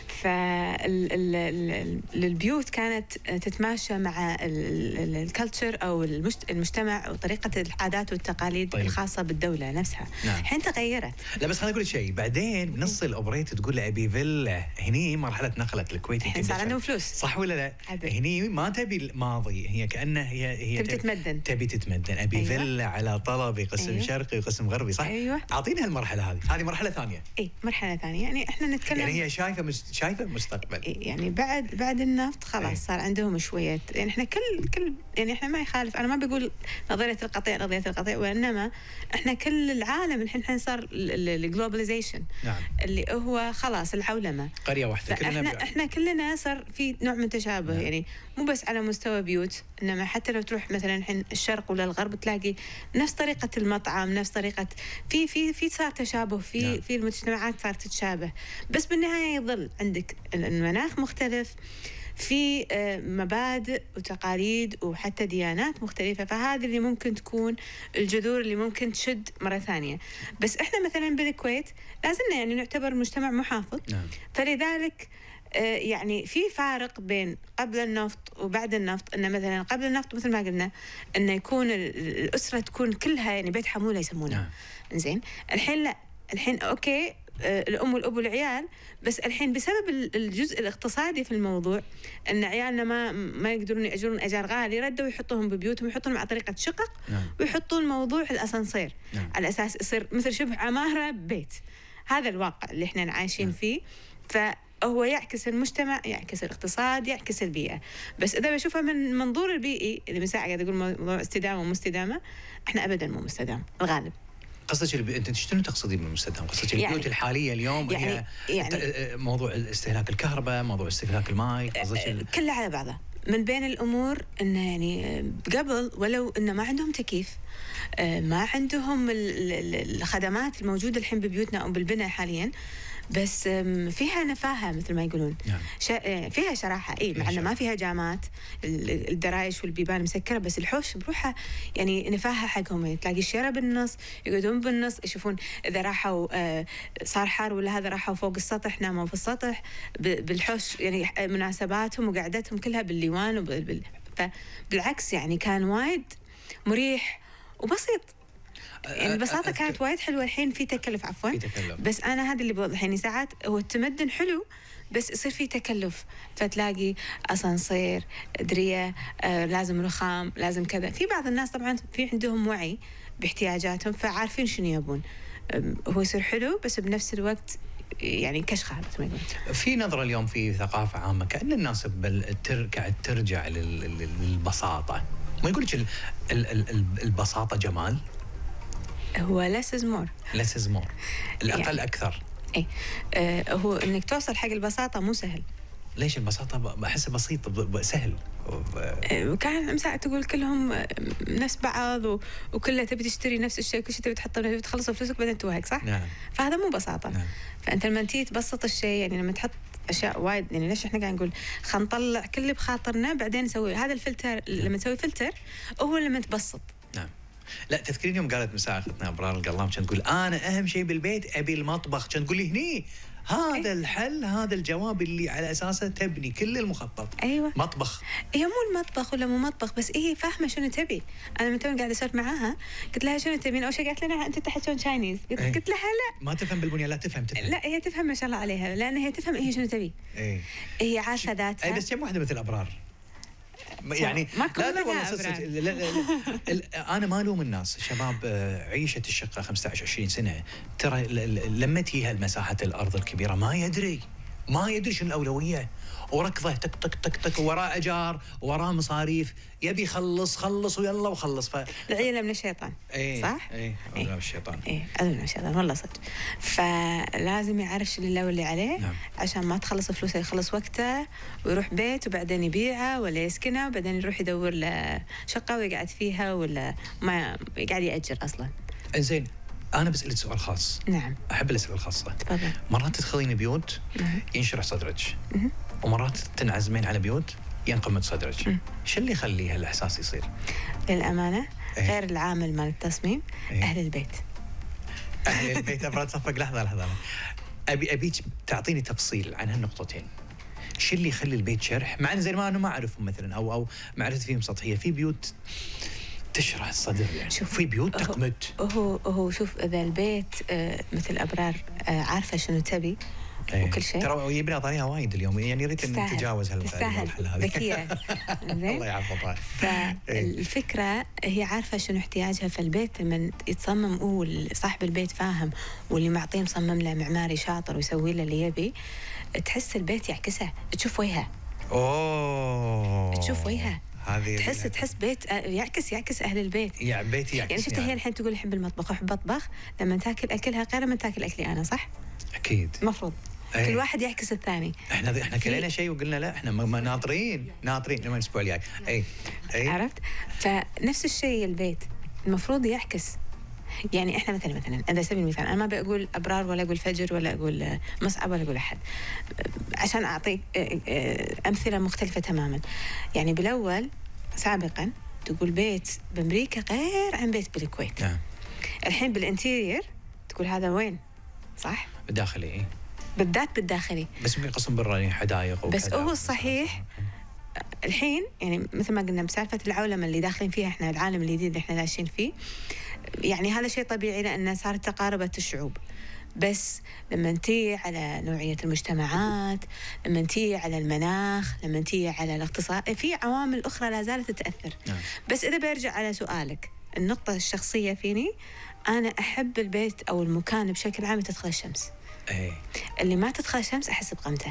فالبيوت كانت تتماشى مع الكلتشر او المجتمع وطريقه العادات والتقاليد طيب. الخاصه بالدوله نفسها. نعم. الحين تغيرت. لا بس خليني اقول لك شيء، بعدين بنص الاوبريت تقول له ابي فيلا، هني مرحله نقلت الكويت الحين صار عندهم فلوس، صح ولا لا؟ عبي. هني ما تبي الماضي، هي كانها هي هي تبي تتمدن، تبي تتمدن. ابي أيوة. فيلا على طلبي، قسم أيوة. شرقي وقسم غربي، صح؟ ايوه. اعطينا هالمرحله هذه، هذه مرحله ثانيه. اي مرحله ثانيه، يعني احنا نتكلم يعني هي شايفه مش... شايفه المستقبل. يعني بعد بعد النفط خلاص أي. صار عندهم شويه، يعني احنا كل كل يعني احنا ما يخالف، انا ما بقول نظريه القطيع نظريه القطيع، وانما احنا كل العالم الحين الحين صار الجلوباليزيشن. نعم. اللي هو خلاص العولمه، قريه واحده كلنا. احنا احنا كلنا صار في نوع من التشابه. نعم. يعني مو بس على مستوى بيوت، انما حتى لو تروح مثلا الحين الشرق ولا الغرب تلاقي نفس طريقه المطعم، نفس طريقه في في في صار تشابه في نعم. في المجتمعات صارت تتشابه، بس بالنهايه يظل عندك المناخ مختلف، في مبادئ وتقاليد وحتى ديانات مختلفة، فهذه اللي ممكن تكون الجذور اللي ممكن تشد مرة ثانية. بس احنا مثلا بالكويت لازلنا يعني نعتبر مجتمع محافظ. نعم. فلذلك يعني في فارق بين قبل النفط وبعد النفط، انه مثلا قبل النفط مثل ما قلنا انه يكون الاسره تكون كلها يعني بيت حموله يسمونه. نعم. زين الحين لا، الحين اوكي الام والاب والعيال، بس الحين بسبب الجزء الاقتصادي في الموضوع ان عيالنا ما ما يقدرون ياجرون اجار غالي، ردوا يحطوهم ببيوتهم، يحطون على طريقه شقق. نعم. ويحطون موضوع الاسانسير. نعم. على اساس يصير مثل شبه عماره بيت. هذا الواقع اللي احنا عايشين. نعم. فيه. فهو يعكس المجتمع، يعكس الاقتصاد، يعكس البيئه. بس اذا بشوفها من المنظور البيئي اللي من ساعه قاعد اقول موضوع استدامه ومستدامه، احنا ابدا مو مستدام الغالب. قصدك الب... انت شنو تقصدين بالمستدام؟ قصدك البيوت يعني الحاليه اليوم يعني هي يعني موضوع استهلاك الكهرباء، موضوع استهلاك الماء، قصدك ال... كله على بعضه. من بين الامور انه يعني قبل ولو انه ما عندهم تكييف، ما عندهم الخدمات الموجوده الحين ببيوتنا او بالبناء حاليا، بس فيها نفاهه مثل ما يقولون. نعم. شا... فيها شراحه. اي مع انه ما فيها جامات، الدرايش والبيبان مسكره، بس الحوش بروحها يعني نفاهه حقهم. يعني تلاقي الشارع بالنص، يقعدون بالنص، يشوفون اذا راحوا آه صار حار ولا هذا راحوا فوق السطح ناموا في السطح بالحوش. يعني مناسباتهم وقعدتهم كلها بالليوان وبال... فبالعكس يعني كان وايد مريح وبسيط. يعني البساطة كانت وايد حلوة. الحين في تكلف، عفوا في تكلف. بس أنا هذا اللي بوضح. يعني ساعات هو التمدن حلو بس يصير في تكلف، فتلاقي أسانسير، أدرية، آه لازم رخام، لازم كذا. في بعض الناس طبعا في عندهم وعي باحتياجاتهم فعارفين شنو يبون. هو يصير حلو بس بنفس الوقت يعني كشخة مثل ما يقولون. في نظرة اليوم في ثقافة عامة كأن الناس قاعد ترجع للبساطة. ما يقول لك البساطة جمال؟ هو less is more. less is more. الأقل يعني. أكثر. إيه آه هو إنك توصل حق البساطة مو سهل. ليش البساطة بحسها بسيطة سهل؟ كان مساء تقول كلهم نفس بعض وكلها تبي تشتري نفس الشيء، كل شيء تبي تحطه تخلص فلوسك بعدين توهق، صح؟ نعم. فهذا مو بساطة. نعم. فأنت لما تيجي تبسط الشيء، يعني لما تحط أشياء وايد، يعني ليش إحنا قاعد نقول خلينا نطلع كل اللي بخاطرنا بعدين نسوي هذا الفلتر. نعم. لما تسوي فلتر هو لما تبسط. نعم. لا تذكرين يوم قالت مساء اختنا ابرار القلام كانت تقول انا اهم شيء بالبيت ابي المطبخ، كانت تقول لي هني هذا الحل، هذا الجواب اللي على اساسه تبني كل المخطط. ايوه مطبخ. هي مو المطبخ ولا مو مطبخ، بس هي فاهمه شنو تبي. انا من توي قاعده اسولف معاها قلت لها شنو تبين، اول شيء قالت لنا انت تحكون تشاينيز، قلت, أيه. قلت لها لا ما تفهم بالبنيه. لا تفهم تفهم لا هي تفهم ما شاء الله عليها، لان هي تفهم هي شنو تبي. ايه. هي عارفه ذاتها. اي بس كم واحده مثل ابرار يعني ما لا لا والله صدق. لا لا لا انا ما الوم الناس شباب عيشه الشقه خمسة عشر عشرين سنه، ترى لما تجيها مساحه الارض الكبيره ما يدري ما يدري شنو الاولويه، وركضه تك تك تك تك، وراه اجار، وراه مصاريف، يبي يخلص خلص ويلا وخلص. ف العيله من الشيطان. ايه صح؟ ايه من الشيطان. ايه اذن من الشيطان والله صدق. فلازم يعرف شو اللي واللي عليه. نعم. عشان ما تخلص فلوسه، يخلص وقته ويروح بيت وبعدين يبيعه ولا يسكنه وبعدين يروح يدور له شقه ويقعد فيها ولا ما يقعد ياجر اصلا. زين انا بسالك سؤال خاص. نعم. احب الاسئله الخاصه. تفضل. مرات تدخلين بيوت ينشرح صدرك، ومرات تنعزمين على بيوت ينقمد صدرك، شو اللي يخلي هالاحساس يصير؟ للامانه إيه؟ غير العامل مال التصميم. إيه؟ اهل البيت. اهل البيت. ابغى اتصفق لحظه لحظه. ابي ابيك تعطيني تفصيل عن هالنقطتين. شو اللي يخلي البيت شرح؟ مع ان زي ما انا ما اعرفهم مثلا، او او معرفتي فيهم سطحيه. في بيوت تشرح الصدر يعني، شوف، في بيوت تقمد. هو هو شوف اذا البيت آه مثل ابرار آه عارفه شنو تبي وكل شيء. ترى يبنى طريقها وايد اليوم، يعني يا ريت ان نتجاوز هالمرحله هذه. ذكيه. الله يعافظها. فالفكره هي عارفه شنو احتياجها، فالبيت لما يتصمم هو صاحب البيت فاهم، واللي معطيه مصمم له معماري شاطر ويسوي له اللي يبي، تحس البيت يعكسه، تشوف وجهه. اوه تشوف وجهه. هذه تحس تحس بيت يعكس يعكس اهل البيت. يعني بيتي يعكس. يعني شفت هي الحين تقول احب المطبخ واحب اطبخ، لما تاكل اكلها غير لما تاكل اكلي انا، صح؟ اكيد. المفروض أيه. كل واحد يعكس الثاني. احنا احنا كلينا شيء وقلنا لا احنا ما ناطرين ناطرين لما الاسبوع الجاي. اي اي عرفت؟ فنفس الشيء البيت المفروض يعكس. يعني احنا مثلا مثلا على سبيل المثال، انا ما بقول ابرار ولا اقول فجر ولا اقول مصعب ولا اقول احد، عشان اعطيك امثله مختلفه تماما. يعني بالاول سابقا تقول بيت بامريكا غير عن بيت بالكويت. نعم. الحين بالانتيرير تقول هذا وين؟ صح؟ بالداخلي. اي بالذات بالداخلي. بس يمكن قسم برا حدائق. بس هو الصحيح الحين يعني مثل ما قلنا بسالفه العولمه اللي داخلين فيها احنا، العالم الجديد اللي احنا عايشين فيه، يعني هذا شيء طبيعي لأن صارت تقاربت الشعوب. بس لما نتي على نوعية المجتمعات، لما نتي على المناخ، لما نتي على الاقتصاد، في عوامل أخرى لا زالت تتأثر. نعم. بس إذا برجع على سؤالك، النقطة الشخصية فيني، أنا أحب البيت أو المكان بشكل عام تدخل الشمس. أي. اللي ما تدخل الشمس أحس بقمته.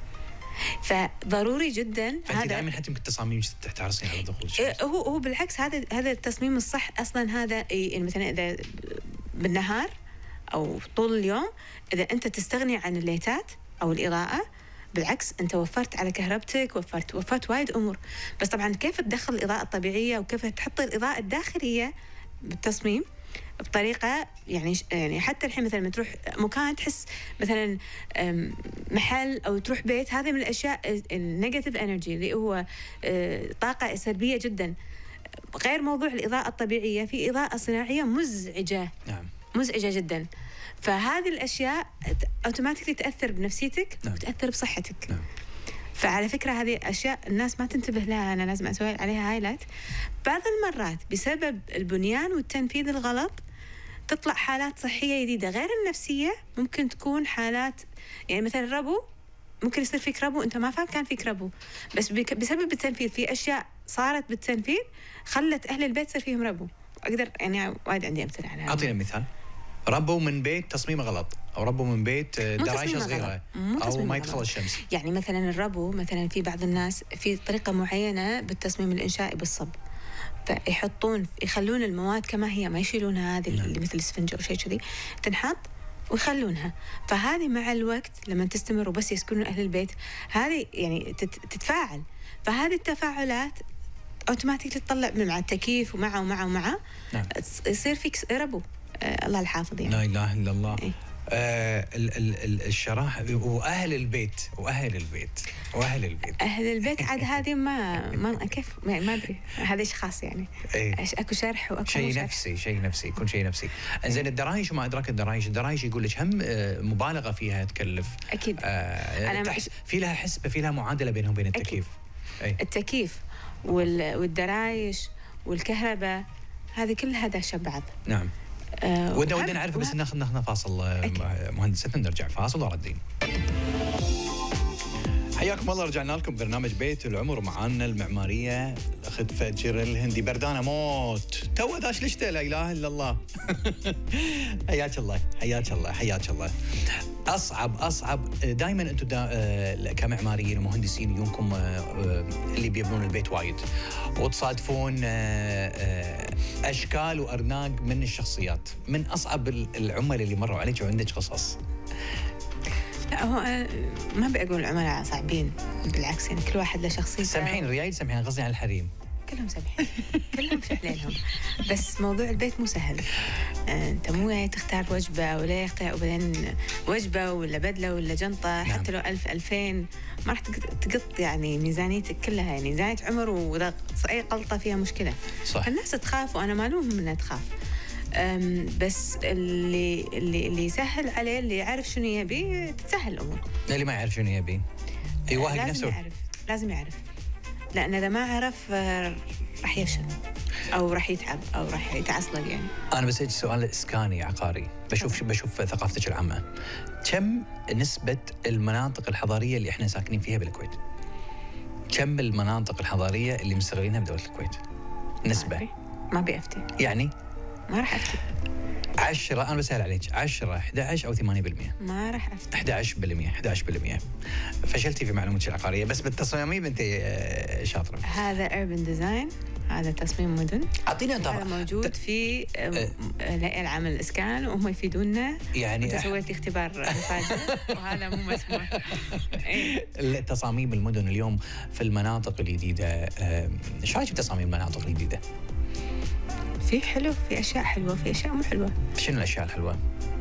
فضروري جدا هذا. دائما حتى يمكن التصاميم تحرصين على دخول الشمس. هو هو بالعكس، هذا هذا التصميم الصح اصلا. هذا يعني مثلا اذا بالنهار او طول اليوم اذا انت تستغني عن الليتات او الاضاءه، بالعكس انت وفرت على كهربتك، وفرت وفرت وايد امور. بس طبعا كيف تدخل الاضاءه الطبيعيه وكيف تحط الاضاءه الداخليه بالتصميم بطريقه يعني يعني حتى الحين مثلا لما تروح مكان تحس مثلا محل او تروح بيت، هذه من الاشياء النيجاتيف انرجي اللي هو طاقه سلبيه جدا. غير موضوع الاضاءه الطبيعيه، في اضاءه صناعيه مزعجه. نعم. مزعجه جدا. فهذه الاشياء اوتوماتيكلي تاثر بنفسيتك. نعم. وتاثر بصحتك. نعم. فعلى فكرة هذه أشياء الناس ما تنتبه لها، أنا لازم أسوي عليها هايلايت. بعض المرات بسبب البنيان والتنفيذ الغلط تطلع حالات صحية جديدة غير النفسية. ممكن تكون حالات يعني مثلا الربو، ممكن يصير فيك ربو أنت ما فاهم كان فيك ربو، بس بسبب التنفيذ في أشياء صارت بالتنفيذ خلت أهل البيت صار فيهم ربو. أقدر يعني وايد عندي أمثلة على هذا. أعطينا مثال. ربوا من بيت تصميمه غلط، او ربوا من بيت درايشه صغيره، او ما يدخل الشمس. يعني مثلا الربو مثلا في بعض الناس في طريقه معينه بالتصميم الانشائي بالصب، فيحطون يخلون المواد كما هي، ما يشيلونها هذه اللي مثل الاسفنج او شيء كذي، تنحط ويخلونها. فهذه مع الوقت لما تستمر وبس يسكنون اهل البيت هذه يعني تتفاعل. فهذه التفاعلات اوتوماتيكلي تطلع مع التكييف ومعه ومعه ومعه. نعم. يصير فيك ربو. آه الله الحافظ يعني. لا اله الا الله. إيه؟ آه ال ال ال الشراحه واهل البيت واهل البيت واهل البيت اهل البيت عاد هذه ما ما كيف ما, ما ادري، هذا شيء خاص يعني. إيه؟ اكو شرح واكو شيء نفسي، شيء نفسي يكون شيء نفسي. زين الدرايش وما ادراك الدرايش، الدرايش يقول لك هم مبالغه فيها تكلف. اكيد. آه انا تحس في لها حسبه، في لها معادله بينهم وبين التكييف. أي. التكييف والدرايش والكهرباء هذه كلها داشه بعض. نعم. آه ودنا ودنا نعرف، بس ناخذ ناخذ فاصل مهندستنا، نرجع فاصل وردين. حياكم الله، رجعنا لكم برنامج بيت العمر. معانا المعماريه اخت فجر الهندي، بردانه موت تو داش لشته، لا اله الا الله. حياك الله حياك الله حياك الله. اصعب اصعب دائما انتم دا آه كمعماريين ومهندسين يجونكم آه آه اللي بيبنون البيت وايد، وتصادفون آه آه اشكال وارناق من الشخصيات. من اصعب العملاء اللي مروا عليك وعندك قصص؟ لا هو ما بقول العملاء صعبين، بالعكس يعني كل واحد له شخصيته. سامحين ريايد، سامحين قصدي على الحريم. كلهم سامحين كلهم في حليلهم، بس موضوع البيت مو سهل. انت مو تختار وجبه ولا يختار وبعدين وجبه ولا بدله ولا جنطه. نعم. حتى لو ألف ألفين ما راح تقط يعني ميزانيتك كلها، يعني ميزانيه عمر وضغط، اي غلطه فيها مشكله. صح. الناس تخاف وانا ما الومهم انها تخاف، بس اللي اللي اللي يسهل عليه، اللي يعرف شنو يبي تتسهل الامور. اللي ما يعرف شنو يبي يواهق لازم نفسه. يعرف لازم يعرف لان اذا ما عرف راح يفشل او راح يتعب او راح يتعصلق. يعني انا بسألك سؤال اسكاني عقاري، بشوف طبعا. بشوف ثقافتك العامه، كم نسبه المناطق الحضاريه اللي احنا ساكنين فيها بالكويت؟ كم المناطق الحضاريه اللي مستغلينها بدوله الكويت؟ نسبه ما بيفتي يعني ما راح افتي. عشرة، أنا بسأل عليك، عشرة أحد عشر أو ثمانية بالمئة. ما راح أفتي. أحد عشر بالمئة أحد عشر بالمئة. فشلتي في معلوماتك العقارية، بس بالتصاميم أنت شاطرة. هذا urban design، هذا تصميم مدن. أعطينا أنت. هذا موجود ت... في الهيئة العامة للإسكان وهم يفيدوننا. يعني أنت سويت اختبار مفاجئ وهذا مو مسموح. تصاميم المدن اليوم في المناطق الجديدة، إيش رأيك بتصاميم المناطق الجديدة؟ في حلو، في اشياء حلوه، في اشياء مو حلوه. شنو الاشياء الحلوه؟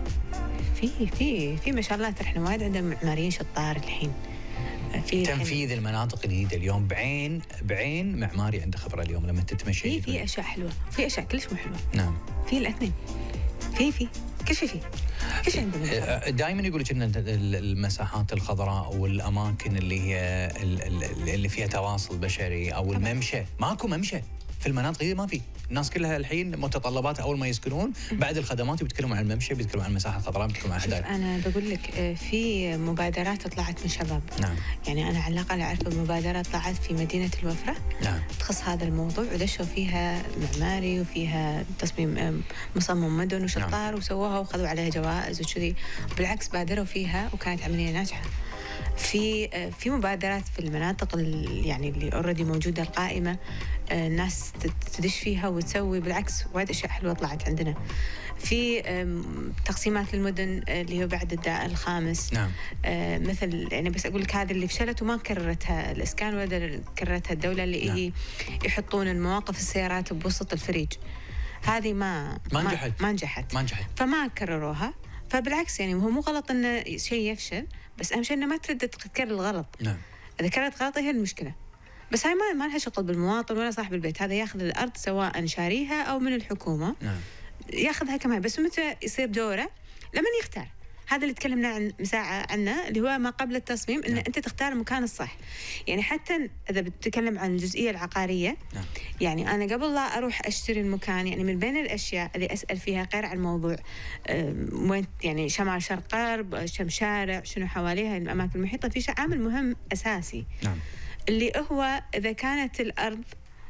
في في في ما شاء الله احنا وايد عندنا معماريين شطار الحين. في تنفيذ الحين. المناطق الجديده اليوم بعين بعين معماري عنده خبره اليوم لما تتمشي. في في اشياء حلوه، في اشياء كلش مو حلوه. نعم. في الاثنين. في في كل شيء في. كل شيء عندنا. دائما يقول لك ان المساحات الخضراء والاماكن اللي هي اللي فيها تواصل بشري او الممشى، ماكو ممشى في المناطق دي، ما في. الناس كلها الحين متطلبات اول ما يسكنون بعد الخدمات بيتكلموا عن الممشى، بيتكلموا عن المساحه الخضراء، بيتكلموا عن الحدائق. انا بقول لك في مبادرات طلعت من شباب. نعم. يعني انا على الاقل اعرف مبادرات طلعت في مدينه الوفره. نعم. تخص هذا الموضوع، ودشوا فيها معماري وفيها تصميم مصمم مدن وشطار. نعم. وسووها وخذوا عليها جوائز وكذي، بالعكس بادروا فيها وكانت عمليه ناجحه. في في مبادرات في المناطق يعني اللي اوريدي موجوده القائمه، الناس تدش فيها وتسوي، بالعكس وايد اشياء حلوه طلعت عندنا. في تقسيمات للمدن اللي هو بعد الداء الخامس. نعم. مثل يعني بس اقول لك هذه اللي فشلت وما كررتها الاسكان ولا كررتها الدوله، اللي نعم. هي يحطون المواقف السيارات بوسط الفريج. هذه ما ما نجحت ما نجحت ما نجحت فما كرروها. فبالعكس يعني هو مو غلط انه شيء يفشل، بس اهم شيء انه ما ترد تكرر الغلط. نعم. اذا كررت غلط هي المشكله، بس هاي ما ما لها شغل بالمواطن ولا صاحب البيت. هذا ياخذ الارض سواء شاريها او من الحكومه. نعم. ياخذها كمان، بس متى يصير دوره؟ لمن يختار. هذا اللي تكلمنا عن مساعة عنه، اللي هو ما قبل التصميم، ان نعم. انت تختار المكان الصح. يعني حتى اذا بتتكلم عن الجزئيه العقاريه. نعم. يعني انا قبل لا اروح اشتري المكان، يعني من بين الاشياء اللي اسال فيها غير عن موضوع وين، يعني شمال شرق غرب، كم شارع، شنو حواليها الاماكن المحيطه، في شيء عامل مهم اساسي. نعم. اللي هو اذا كانت الارض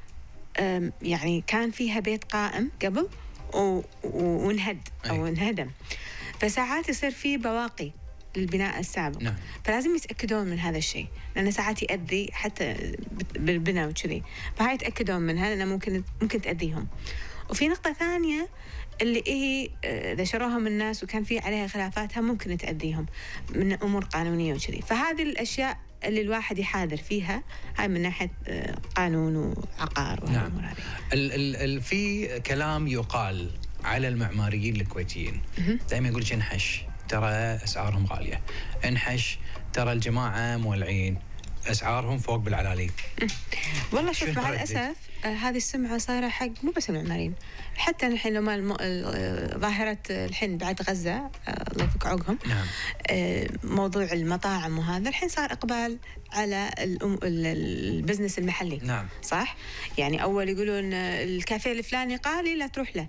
يعني كان فيها بيت قائم قبل وانهد او انهدم، فساعات يصير في بواقي للبناء السابق. نعم. فلازم يتأكدون من هذا الشيء، لأنه ساعات يأذي حتى بالبناء وكذي، فهاي يتأكدون منها لأنه ممكن ممكن تأذيهم. وفي نقطة ثانية اللي هي إذا شروها من الناس وكان في عليها خلافاتها ممكن تأذيهم من أمور قانونية وكذي. فهذه الأشياء اللي الواحد يحاذر فيها، هاي من ناحية قانون وعقار والأمور هذه. ال ال في كلام يقال على المعماريين الكويتيين، دائما يقول لك انحش ترى اسعارهم غاليه، انحش ترى الجماعه مولعين اسعارهم فوق بالعلالي. والله شوف مع الاسف آه هذه السمعه صايره حق مو بس المعماريين، حتى الحين لما الم... ظاهره الحين بعد غزه آه الله يفك عقهم. نعم. آه موضوع المطاعم وهذا الحين صار اقبال على الأم... البزنس المحلي. نعم. صح؟ يعني اول يقولون الكافيه الفلاني غالي لا تروح له،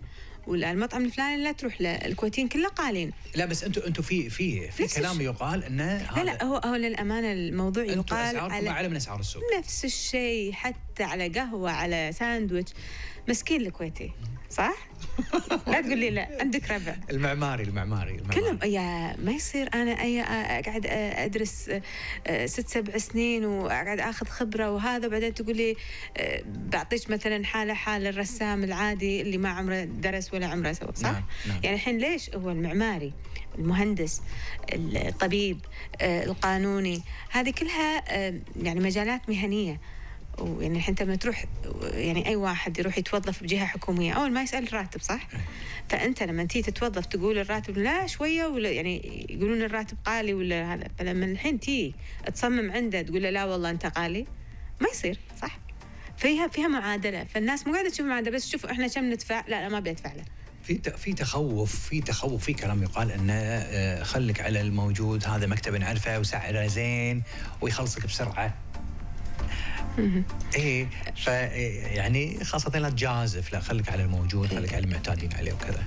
ولا المطعم الفلاني لا تروح له، الكويتيين كله قالين. لا بس انتم انتم في في في كلام يقال انه لا لا هو هو للامانه الموضوع يقال على اعلى من اسعار السوق. نفس الشيء، حتى على قهوه على ساندويتش. مسكين الكويتي صح؟ لا تقول لي لا، عندك ربع. المعماري المعماري, المعماري. كلهم يا ما يصير انا اي اقعد ادرس ست سبع سنين واقعد اخذ خبره وهذا، بعدين تقول لي بعطيك مثلا حاله حال الرسام العادي اللي ما عمره درس ولا عمره سوى، صح؟ نعم. نعم. يعني الحين ليش هو المعماري، المهندس، الطبيب، القانوني، هذه كلها يعني مجالات مهنيه. ويعني الحين انت لما تروح يعني اي واحد يروح يتوظف بجهه حكوميه اول ما يسال الراتب، صح؟ فانت لما تيجي تتوظف تقول الراتب لا شويه، ولا يعني يقولون الراتب قالي ولا هذا، فلما الحين تيجي تصمم عنده تقول له لا والله انت قالي، ما يصير، صح؟ فيها فيها معادله، فالناس مو قاعده تشوف معادله بس شوفوا احنا كم ندفع، لا لا ما بيدفع له. في في تخوف في تخوف في كلام يقال انه خليك على الموجود، هذا مكتب نعرفه وسعره زين ويخلصك بسرعه. ايه ف يعني خاصة لا تجازف، لا خليك على الموجود، خليك على المعتادين عليه وكذا.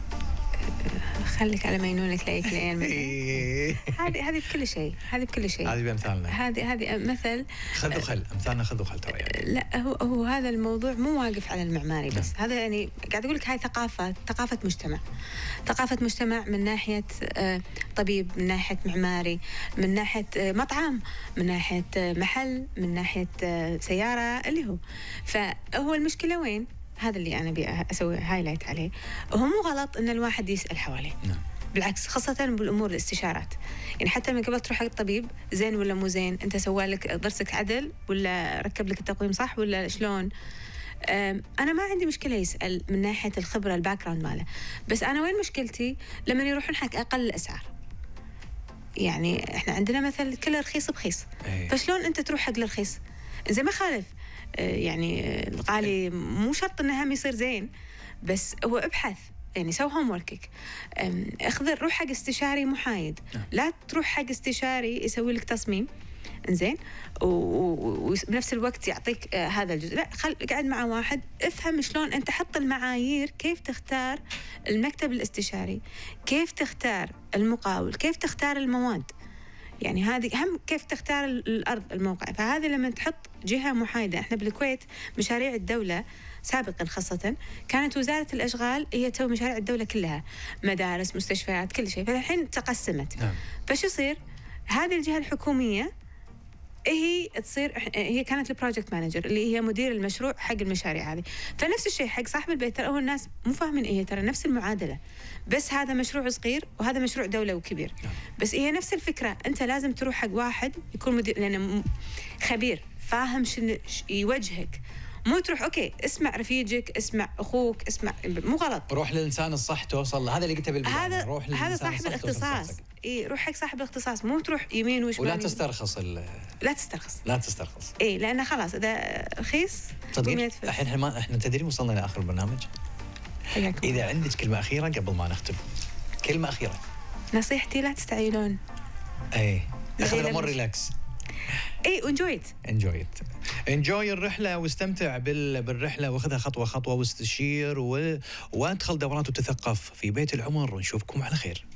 خليك على مينونك لايك لين. هذه هذه بكل شيء، هذه بكل شيء. هذه بامثالنا. هذه هذه مثل خذ وخل، امثالنا خذ وخل ترى يعني. لا هو هو هذا الموضوع مو واقف على المعماري بس، نعم. هذا يعني قاعد اقول لك هاي ثقافة، ثقافة مجتمع. ثقافة مجتمع من ناحية طبيب، من ناحية معماري، من ناحية مطعم، من ناحية محل، من ناحية سيارة، اللي هو. فهو المشكلة وين؟ هذا اللي أنا أبي أسوي هايلايت عليه. هو مو غلط إن الواحد يسأل حواليه، نعم. بالعكس، خاصة بالأمور الاستشارات. يعني حتى من قبل تروح حق الطبيب زين ولا مو زين، أنت سوى لك ضرسك عدل ولا ركب لك التقويم صح ولا شلون؟ أنا ما عندي مشكلة يسأل من ناحية الخبرة الباك جراوند ماله، بس أنا وين مشكلتي؟ لما يروحون حق أقل الأسعار. يعني إحنا عندنا مثل كل رخيص بخيص، أيه. فشلون أنت تروح حق الرخيص؟ زي ما خالف يعني الغالي مو شرط انه هم يصير زين، بس هو ابحث، يعني سوي هوم وركك، اخذ روح حق استشاري محايد، لا تروح حق استشاري يسوي لك تصميم انزين وبنفس الوقت يعطيك هذا الجزء، لا خل قاعد مع واحد افهم شلون انت حط المعايير، كيف تختار المكتب الاستشاري، كيف تختار المقاول، كيف تختار المواد. يعني هذه هم كيف تختار الأرض الموقع. فهذه لما تحط جهة محايدة، احنا بالكويت مشاريع الدولة سابقا خاصة كانت وزارة الأشغال هي تسوي مشاريع الدولة كلها، مدارس، مستشفيات، كل شيء. فالحين تقسمت، نعم. فش يصير؟ هذه الجهة الحكومية هي تصير هي كانت البروجكت مانجر اللي هي مدير المشروع حق المشاريع هذه. فنفس الشيء حق صاحب البيت، ترى هو الناس مو فاهمين ايه، ترى نفس المعادله، بس هذا مشروع صغير وهذا مشروع دوله وكبير، بس هي نفس الفكره. انت لازم تروح حق واحد يكون مدير لانه خبير فاهم شنو يوجهك، مو تروح اوكي اسمع رفيجك، اسمع اخوك، اسمع، مو غلط، روح للانسان الصح توصل له. هذا اللي قلته بالبدايه، هذا روح هذا صاحب الاختصاص. اي روح حق صاحب الاختصاص، مو تروح يمين وشمال. ولا تسترخص ال... لا تسترخص لا تسترخص اي لانه خلاص اذا رخيص صدقين. الحين ما احنا تدري وصلنا لاخر البرنامج. اذا عندك كلمه اخيره قبل ما نختم، كلمه اخيره. نصيحتي لا تستعجلون. اي اخذ الامور ريلاكس. اي انجويت انجويت انجوي الرحله واستمتع بال... بالرحله، واخذها خطوه خطوه واستشير و... وادخل دورات وتثقف في بيت العمر، ونشوفكم على خير.